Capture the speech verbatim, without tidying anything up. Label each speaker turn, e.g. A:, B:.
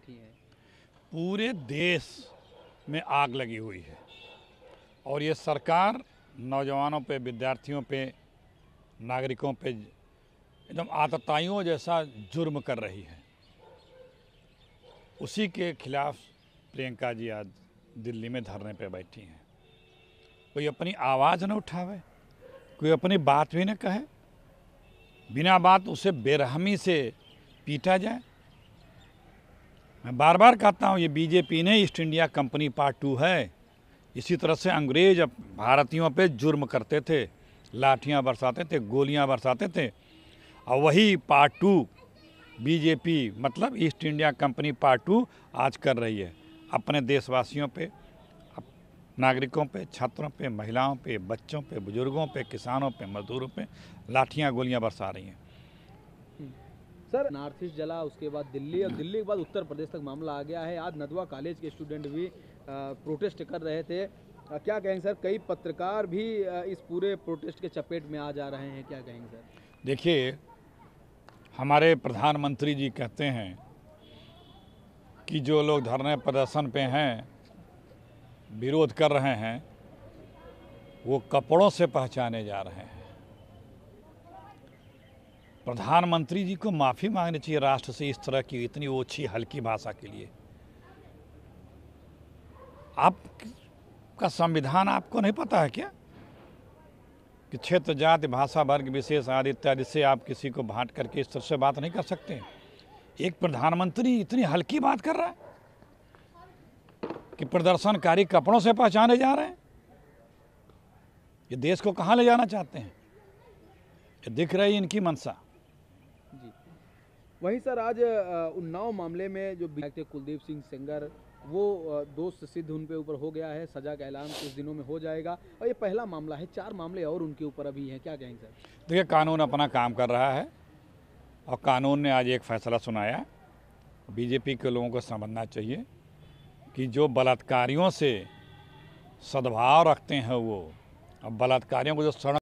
A: पूरे देश में आग लगी हुई है और ये सरकार नौजवानों पे, विद्यार्थियों पे, नागरिकों पे एकदम आतताइयों जैसा जुर्म कर रही है। उसी के खिलाफ प्रियंका जी आज दिल्ली में धरने पे बैठी हैं। कोई अपनी आवाज़ न उठावे, कोई अपनी बात भी न कहे, बिना बात उसे बेरहमी से पीटा जाए। मैं बार बार कहता हूँ, ये बीजेपी ने east India company part two है। इसी तरह से अंग्रेज भारतीयों पे जुर्म करते थे, लाठियाँ बरसाते थे, गोलियाँ बरसाते थे, और वही पार्ट टू बीजेपी मतलब east India company part two आज कर रही है। अपने देशवासियों पे, नागरिकों पे, छात्रों पे, महिलाओं पे, बच्चों पे, बुजुर्गों पे, किसानों पे, मजदूरों पे लाठियाँ गोलियाँ बरसा रही हैं।
B: सर, नॉर्थ ईस्ट जला, उसके बाद दिल्ली, और दिल्ली के बाद उत्तर प्रदेश तक मामला आ गया है। आज नदवा कॉलेज के स्टूडेंट भी प्रोटेस्ट कर रहे थे। आ, क्या कहेंगे सर? कई पत्रकार भी इस पूरे प्रोटेस्ट के चपेट में आ जा रहे हैं, क्या कहेंगे सर?
A: देखिए, हमारे प्रधानमंत्री जी कहते हैं कि जो लोग धरने प्रदर्शन पे हैं, विरोध कर रहे हैं, वो कपड़ों से पहचाने जा रहे हैं। प्रधानमंत्री जी को माफ़ी मांगनी चाहिए राष्ट्र से इस तरह की इतनी ओछी हल्की भाषा के लिए। आपका संविधान आपको नहीं पता है क्या कि क्षेत्र, जाति, भाषा, वर्ग विशेष आदि इत्यादि से आप किसी को बांट करके इस तरह से बात नहीं कर सकते? एक प्रधानमंत्री इतनी हल्की बात कर रहा है कि प्रदर्शनकारी कपड़ों से पहचाने जा रहे हैं। ये देश को कहाँ ले जाना चाहते हैं? ये दिख रही इनकी मंशा।
B: जी, वहीं सर आज उन्नाव मामले में जो थे कुलदीप सिंह सेंगर, वो दोष सिद्ध उन पे ऊपर हो गया है। सजा का ऐलान कुछ दिनों में हो जाएगा और ये पहला मामला है, चार मामले और उनके ऊपर अभी हैं। क्या कहेंगे सर?
A: देखिए, कानून अपना काम कर रहा है और कानून ने आज एक फैसला सुनाया। बीजेपी के लोगों को समझना चाहिए कि जो बलात्कारियों से सद्भाव रखते हैं वो, अब बलात्कारियों को जो